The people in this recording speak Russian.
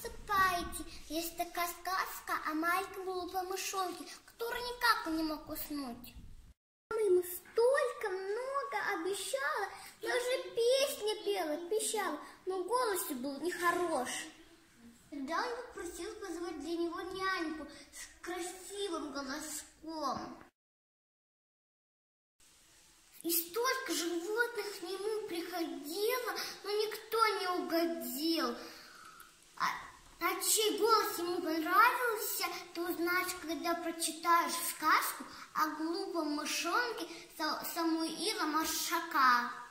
засыпайте. Есть такая сказка о маленьком глупом мышонке, который никак не мог уснуть. Мама ему столько много обещала, даже песни пела, пищала, но голос был нехорош. Тогда он попросил позвать для него няньку с красивым голоском. И столько животных к нему приходило, но никто не угодил. А чей голос ему понравился, ты узнаешь, когда прочитаешь сказку о глупом мышонке Самуила Маршака.